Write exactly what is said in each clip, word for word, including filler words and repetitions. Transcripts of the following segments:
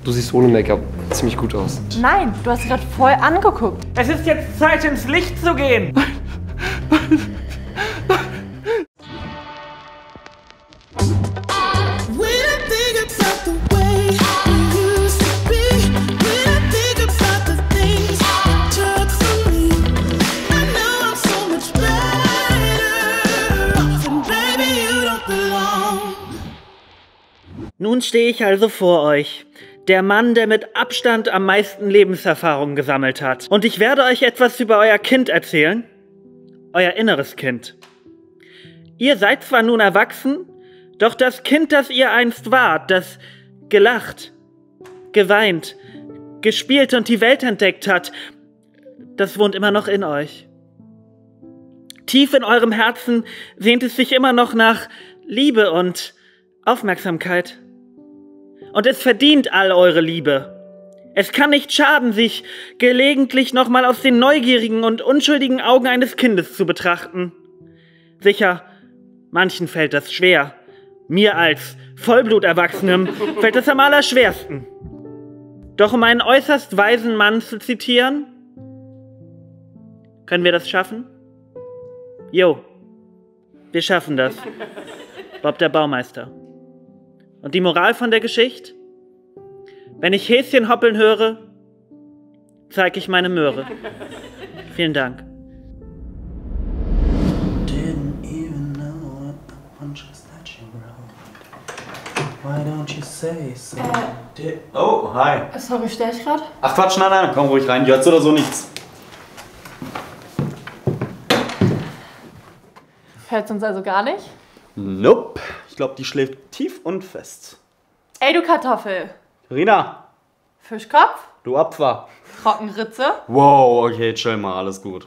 Du siehst ohne Make-up ziemlich gut aus. Nein, du hast dich gerade voll angeguckt. Es ist jetzt Zeit, ins Licht zu gehen. Nun stehe ich also vor euch, der Mann, der mit Abstand am meisten Lebenserfahrung gesammelt hat. Und ich werde euch etwas über euer Kind erzählen, euer inneres Kind. Ihr seid zwar nun erwachsen, doch das Kind, das ihr einst wart, das gelacht, geweint, gespielt und die Welt entdeckt hat, das wohnt immer noch in euch. Tief in eurem Herzen sehnt es sich immer noch nach Liebe und Aufmerksamkeit. Und es verdient all eure Liebe. Es kann nicht schaden, sich gelegentlich nochmal aus den neugierigen und unschuldigen Augen eines Kindes zu betrachten. Sicher, manchen fällt das schwer. Mir als Vollbluterwachsenem fällt es am allerschwersten. Doch um einen äußerst weisen Mann zu zitieren, können wir das schaffen? Jo, wir schaffen das. Bob der Baumeister. Und die Moral von der Geschichte? Wenn ich Häschen hoppeln höre, zeig ich meine Möhre. Vielen Dank. Äh, oh, hi. Sorry, stell ich gerade? Ach Quatsch, nein, nein, komm ruhig rein. Jetzt oder so nichts. Hört's uns also gar nicht? Nope. Ich glaube, die schläft tief und fest. Ey, du Kartoffel. Rina. Fischkopf. Du Opfer. Trockenritze. Wow, okay, chill mal, alles gut.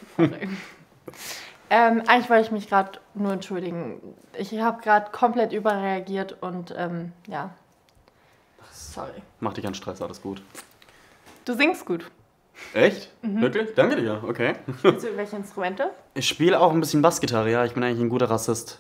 ähm, eigentlich wollte ich mich gerade nur entschuldigen. Ich habe gerade komplett überreagiert und, ähm, ja. Sorry. Mach dich an Stress, alles gut. Du singst gut. Echt? Mhm. Wirklich? Danke dir, okay. Spielst du irgendwelche Instrumente? Ich spiele auch ein bisschen Bassgitarre, ja. Ich bin eigentlich ein guter Rassist.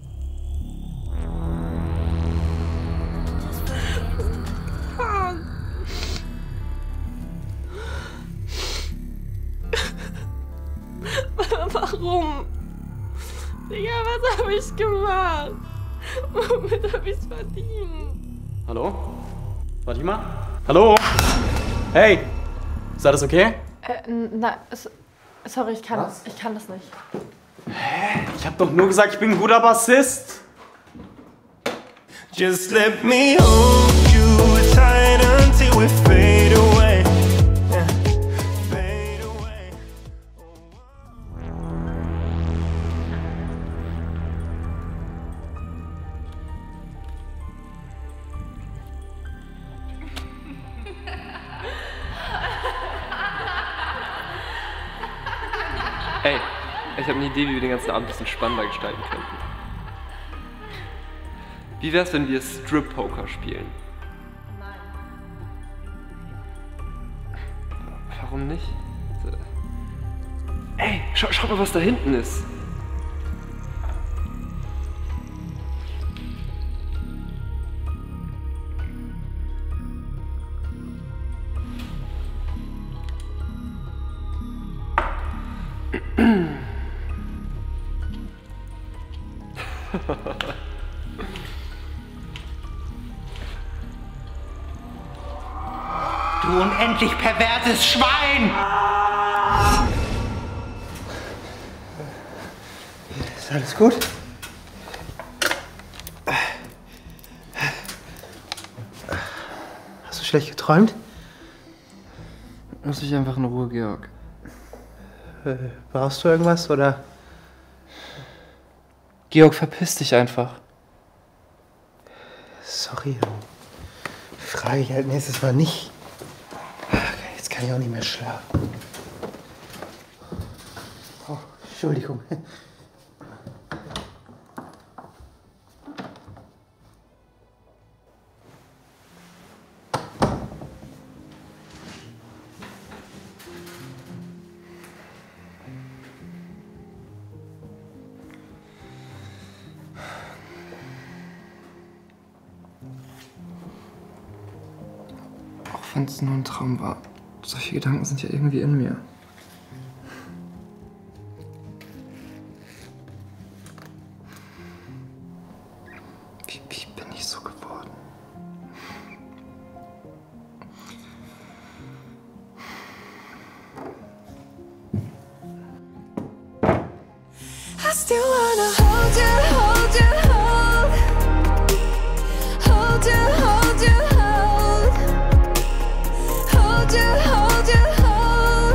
Warum? Digga, was habe ich gemacht? Womit habe ich es verdient? Hallo? Warte ich mal. Hallo? Hey! Ist alles okay? Äh, na, es, sorry, ich kann, Was? ich kann das nicht. Hä? Ich hab doch nur gesagt, ich bin ein guter Bassist. Just let me hold you tight until we fade away. Yeah. Fade away. Ey, ich habe eine Idee, wie wir den ganzen Abend ein bisschen spannender gestalten könnten. Wie wär's, wenn wir Strip-Poker spielen? Nein. Warum nicht? Ey, schau, schau mal, was da hinten ist. Du unendlich perverses Schwein! Ist alles gut? Hast du schlecht geträumt? Lass dich einfach in Ruhe, Georg. Äh, brauchst du irgendwas, oder? Georg, verpiss dich einfach. Sorry, dann frage ich halt nächstes Mal nicht. Jetzt kann ich auch nicht mehr schlafen. Oh, Entschuldigung. Auch wenn es nur ein Traum war. Solche Gedanken sind ja irgendwie in mir. Wie, wie bin ich so geworden? I still wanna hold you, hold you, hold. Hold you, hold you, hold. Hold you, hold you, hold.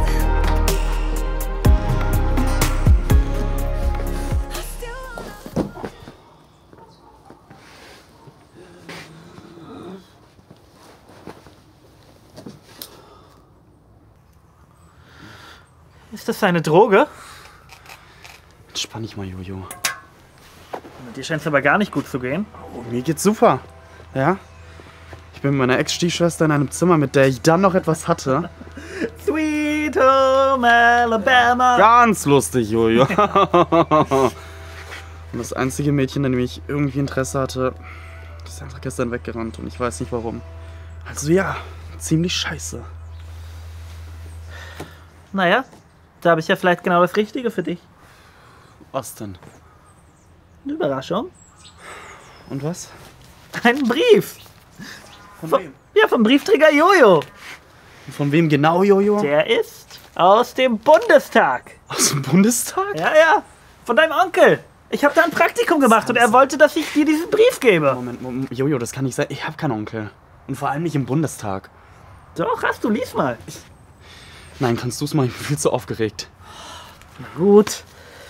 I still wanna. Ist das eine Droge? Entspann dich mal, Jojo. Dir scheint es aber gar nicht gut zu gehen. Oh, mir geht's super. Ja? Ich bin mit meiner Ex-Stiefschwester in einem Zimmer, mit der ich dann noch etwas hatte. Sweet Home Alabama. Ganz lustig, Jojo. Und das einzige Mädchen, an dem ich irgendwie Interesse hatte, ist einfach gestern weggerannt und ich weiß nicht warum. Also ja, ziemlich scheiße. Naja, da habe ich ja vielleicht genau das Richtige für dich. Was denn? Eine Überraschung. Und was? Ein Brief. Von Von, wem? ja, vom Briefträger Jojo. Von wem genau, Jojo? Der ist aus dem Bundestag. Aus dem Bundestag? Ja, ja. Von deinem Onkel. Ich habe da ein Praktikum gemacht und er wollte, dass ich dir diesen Brief gebe. Moment, Moment, Jojo, das kann nicht sein. Ich habe keinen Onkel. Und vor allem nicht im Bundestag. Doch, hast du, lies mal. Nein, kannst du es mal? Ich bin viel zu aufgeregt. Na gut.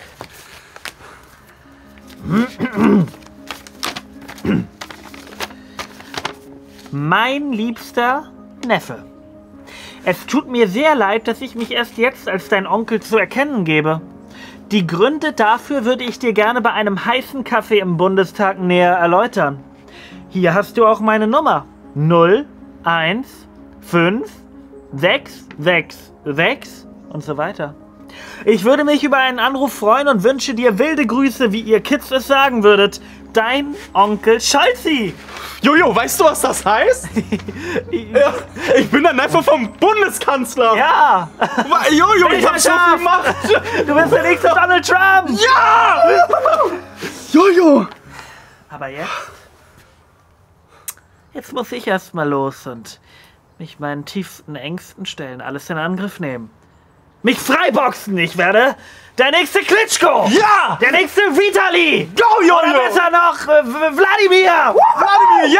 Mein liebster Neffe. Es tut mir sehr leid, dass ich mich erst jetzt als dein Onkel zu erkennen gebe. Die Gründe dafür würde ich dir gerne bei einem heißen Kaffee im Bundestag näher erläutern. Hier hast du auch meine Nummer. null eins fünf sechs sechs sechs und so weiter. Ich würde mich über einen Anruf freuen und wünsche dir wilde Grüße, wie ihr Kids es sagen würdet. Dein Onkel Scholzi. Jojo, weißt du, was das heißt? Ja, ich bin der Neffe vom Bundeskanzler. Ja. Jojo, ich hab so scharf. viel Macht. Du bist der nächste Donald Trump. Ja! Jojo. Aber jetzt? Jetzt muss ich erst mal los und mich meinen tiefsten Ängsten stellen, alles in Angriff nehmen. Mich freiboxen, ich werde der nächste Klitschko! Ja! Der nächste Vitali! Go, Jojo! Oder besser noch, äh, Wladimir! Wladimir,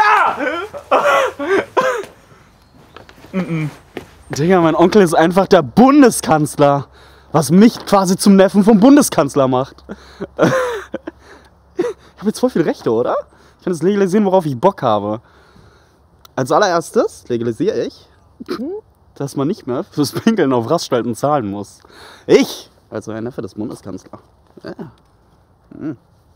ja! mm-mm. Digga, mein Onkel ist einfach der Bundeskanzler. Was mich quasi zum Neffen vom Bundeskanzler macht. Ich habe jetzt voll viel Rechte, oder? Ich kann jetzt legalisieren, worauf ich Bock habe. Als allererstes legalisiere ich, dass man nicht mehr fürs Pinkeln auf Raststätten zahlen muss. Ich, also ein Neffe des Bundeskanzlers. Ja. Hm.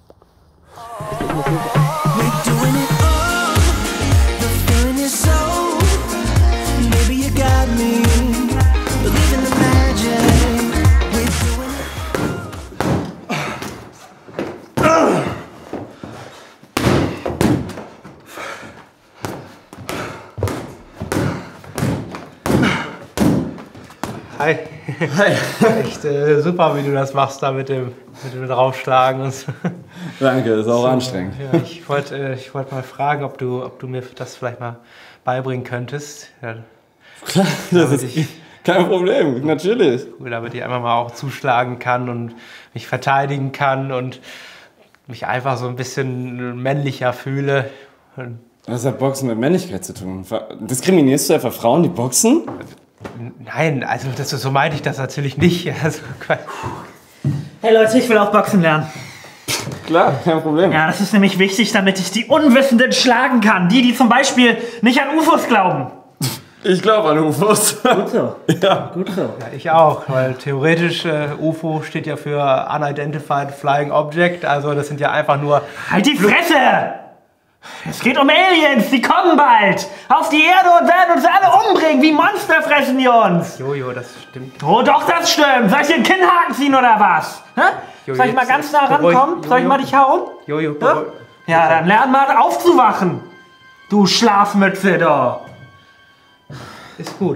Hi. Hi. Echt äh, super, wie du das machst da mit dem, mit dem Draufschlagen und so. Danke, ist auch anstrengend. Ja, ich wollte äh, ich wollt mal fragen, ob du, ob du mir das vielleicht mal beibringen könntest. Ja, Klar, das damit ist ich, kein Problem, natürlich. damit ich einfach mal auch zuschlagen kann und mich verteidigen kann und mich einfach so ein bisschen männlicher fühle. Und Was hat Boxen mit Männlichkeit zu tun? Diskriminierst du einfach Frauen, die boxen? nein, also das, so meinte ich das natürlich nicht. Also, Hey Leute, ich will auch Boxen lernen. Klar, kein Problem. Ja, das ist nämlich wichtig, damit ich die Unwissenden schlagen kann. Die, die zum Beispiel nicht an U F Os glauben. Ich glaube an U F Os. Gut so. Ja. Gut so. ja, ich auch, weil theoretisch äh, U F O steht ja für Unidentified Flying Object, also das sind ja einfach nur... Halt die Fresse! Es geht um Aliens, die kommen bald! Auf die Erde und werden uns alle umbringen, wie Monster fressen die uns! Jojo, das stimmt. Oh doch, das stimmt! Soll ich dir den Kinnhaken ziehen oder was? Hä? Jojo, Soll ich mal jetzt- ganz nah beruhig- rankommen? Soll ich mal dich hauen? Jojo, Ja? beruhig- Ja, dann lern mal aufzuwachen! Du Schlafmütze da! Ist gut.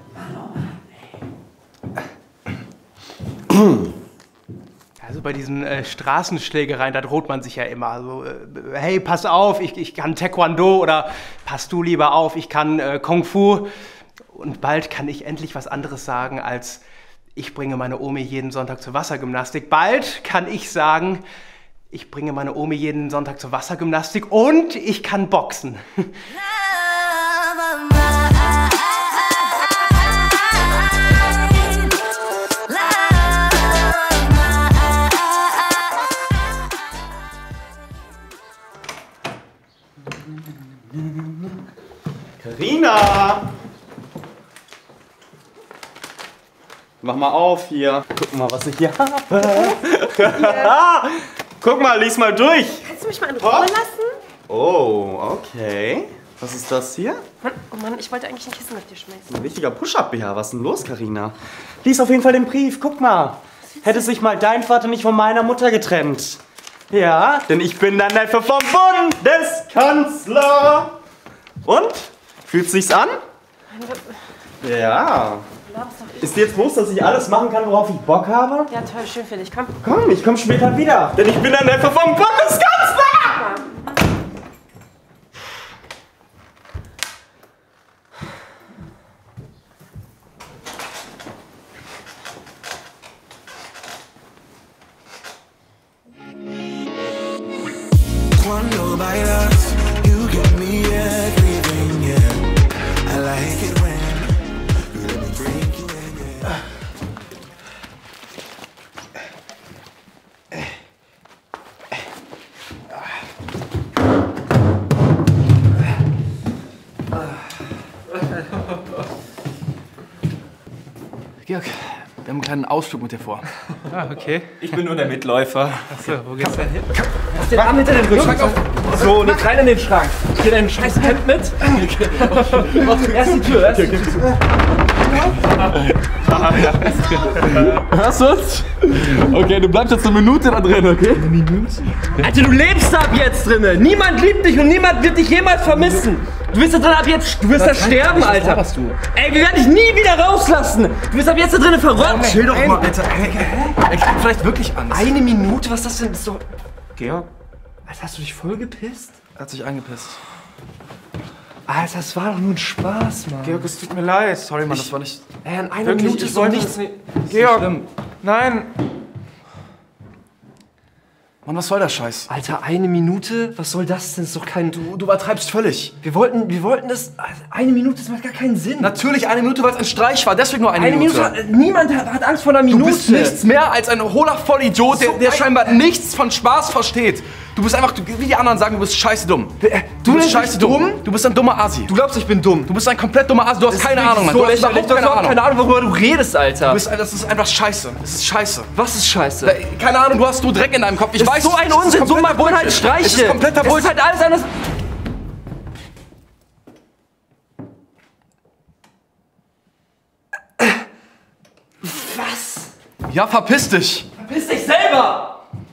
Also bei diesen äh, Straßenschlägereien, da droht man sich ja immer. Also, äh, hey, pass auf, ich, ich kann Taekwondo oder pass du lieber auf, ich kann äh, Kung Fu. Und bald kann ich endlich was anderes sagen als ich bringe meine Omi jeden Sonntag zur Wassergymnastik. Bald kann ich sagen, ich bringe meine Omi jeden Sonntag zur Wassergymnastik und ich kann boxen. Carina! Mach mal auf hier. Guck mal, was ich hier habe. Guck mal, lies mal durch. Kannst du mich mal in Ruhe lassen? Oh, okay. Was ist das hier? Mann, oh Mann, ich wollte eigentlich ein Kissen mit dir schmeißen. Ein richtiger Push-Up-B H. Was ist denn los, Carina? Lies auf jeden Fall den Brief. Guck mal. Hätte sich mal dein Vater nicht von meiner Mutter getrennt. Ja, denn ich bin dann Neffe vom Bundeskanzler. Und? Fühlt sich's an? Ja. Ist dir jetzt bewusst, dass ich alles machen kann, worauf ich Bock habe? Ja, toll, schön für dich. Komm. Komm, ich komm später wieder. Denn ich bin der Neffe vom Bundeskanzler! Cuando bailas, you give me everything, yeah. I like it when you let me bring you in, yeah. Georg, wir haben einen kleinen Ausflug mit dir vor. Ah, okay. Ich bin nur der Mitläufer. Achso, wo geht's denn hin? Lass den Arm hinter den Rücken. So, und rein in den Schrank. Hier deinen scheiß Hemd mit. Erst die Tür, erst die Tür. Hörst du uns? Okay, du bleibst jetzt eine Minute da drin, okay? Eine Minute? Alter, du lebst ab jetzt drinnen. Niemand liebt dich und niemand wird dich jemals vermissen. Du wirst da drin ab jetzt, du wirst da sterben, Alter. Was du? Ey, wir werden dich nie wieder rauslassen. Du wirst ab jetzt da drinnen verrückt. Chill doch mal, Alter. Er kriegt vielleicht wirklich Angst. Eine Minute? Was ist das denn? Das ist doch... Georg? Alter, hast du dich voll gepisst? Er hat sich angepisst. Alter, das war doch nur ein Spaß, Mann. Georg, es tut mir leid. Sorry, Mann, das war nicht... Ey, in einer Wirklich, Minute ich ist doch wollte nichts... das nicht- Ist Georg! nicht schlimm. Nein! Mann, was soll der Scheiß? Alter, eine Minute? Was soll das denn? Das ist doch kein... Du, du übertreibst völlig. Wir wollten, wir wollten das... Eine Minute, das macht gar keinen Sinn. Natürlich eine Minute, weil es ein Streich war. Deswegen nur eine, Eine Minute... Minute. Niemand hat, hat Angst vor einer Minute. Du bist nichts mehr als ein hohler Vollidiot, der, So der ein- scheinbar nichts von Spaß versteht. Du bist einfach, du, wie die anderen sagen, du bist scheiße dumm. Du Du bist nennst scheiße mich dumm. dumm? Du bist ein dummer Asi. Du glaubst, ich bin dumm. Du bist ein komplett dummer Asi. Du hast Das keine ist Ahnung, Mann. so Du hast lächerlich. überhaupt Du hast keine überhaupt Ahnung. keine Ahnung, worüber du redest, Alter. Du bist, das ist einfach scheiße. Das ist scheiße. Was ist scheiße? Keine Ahnung, du hast nur Dreck in deinem Kopf. Ich Das weiß, ist so ein es ist Unsinn, so kompletter mal wollen halt Bullshit. Streiche. Es ist kompletter Es ist Bullshit. halt alles anders. Was? Ja, verpiss dich. Verpiss dich selber!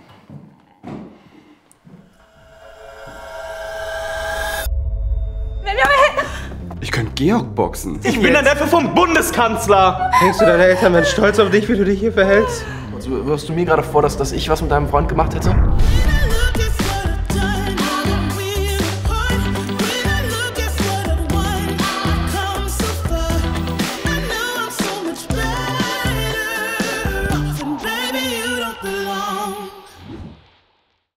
Ich könnte Georg boxen. Ich bin der Neffe vom Bundeskanzler. Denkst du, deine Eltern wären stolz auf dich, wie du dich hier verhältst? Also, wirfst du mir gerade vor, dass, dass ich was mit deinem Freund gemacht hätte?